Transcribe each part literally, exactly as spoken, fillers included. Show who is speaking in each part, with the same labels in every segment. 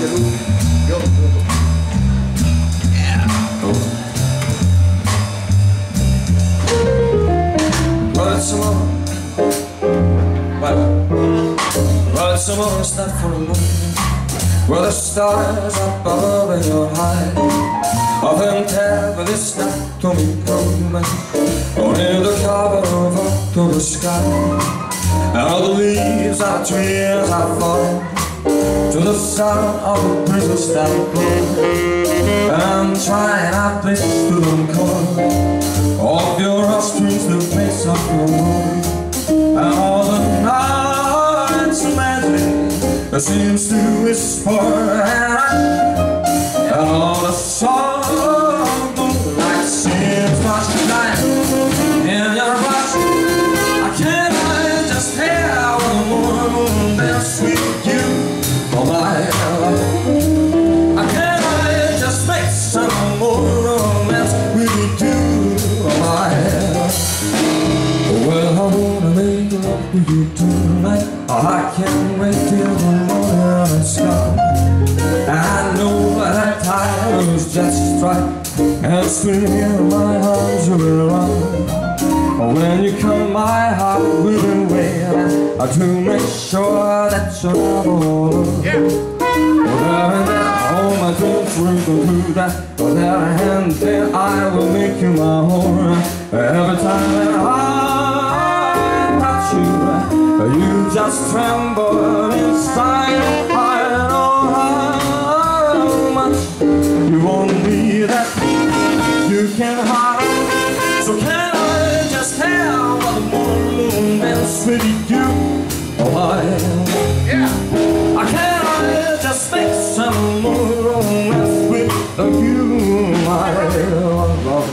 Speaker 1: Go, go, go. Yeah. Roll it some more. Wait, wait. Roll it some more, stop for a moment. Where the stars up above your high often tell but this night to me coming only the cover of October sky. And all the leaves on the trees are falling to the sound of the breezes that blow. And I'm trying out place to them call of your offsprings, the place of your home. And all the nights magic that seems to whisper, and I, and all the songs like seems much light in your eyes. I can't I just hear the moon dance with you, oh my love. I can't I just make some more romance with you, oh my love. Well, I wanna make love with you tonight. I can't wait till the morning has come. I know that time is just right, and swing in my arms you will run. When you come my heart will be waiting to make sure that you're not alone. Yeah. Well, and then all my dreams will go through that. But there and then I will make you my home. Every time that I touch you, you just tremble inside. I know how much you want me that you can hide. So can I just have the moon dance with you? Oh, I, yeah. I can I just make some more romance with you, my love.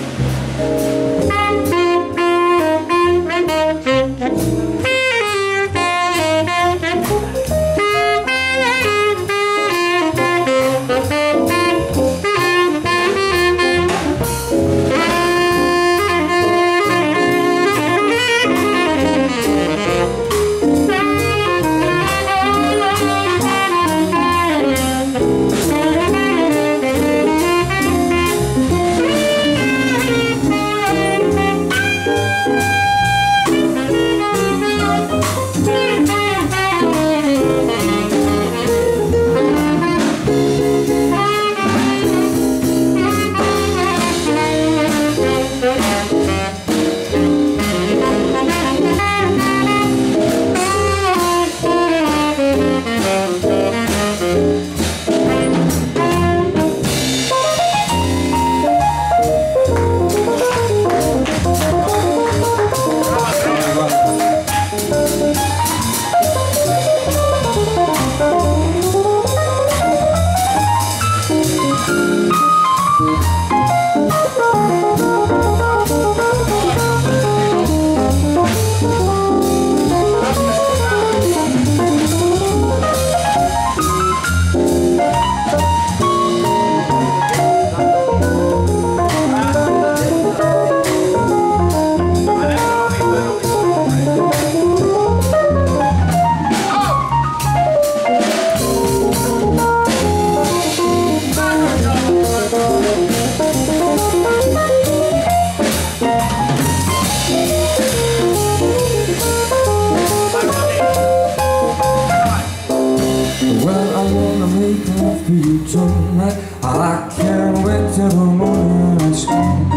Speaker 1: For you tonight, I can't wait till the morning has come.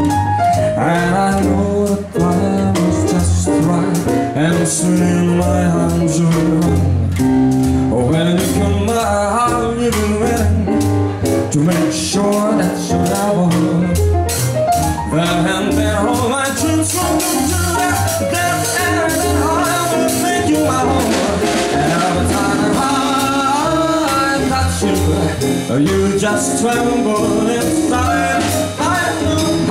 Speaker 1: And I know the time is just right, and soon in my arms you'll run. When you come my heart, you've been waiting to make sure that you're never home. And then all my dreams come true, that and then I will make you my home. And every time I touch you, you just tremble inside. I know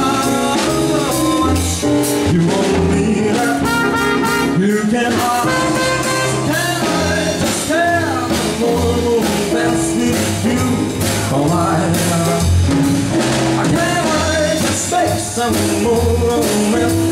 Speaker 1: how much you want me that you can hide. So can I just have a more romance with you? Oh, I, I can't I just make some more romance